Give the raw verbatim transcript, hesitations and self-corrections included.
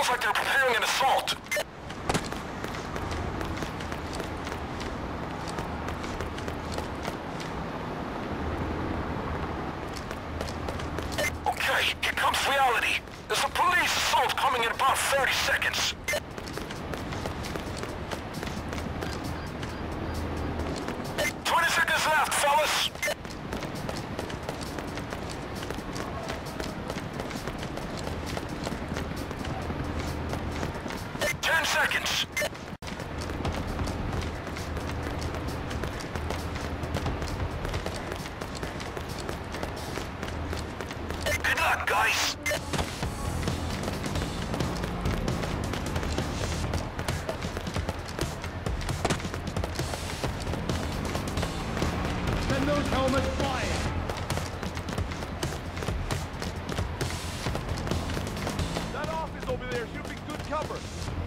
Sounds like they're preparing an assault. Okay, here comes reality. There's a police assault coming in about thirty seconds. twenty seconds left, fellas. ten seconds. Good luck, guys. Send those helmets flying! That office over there should be good cover.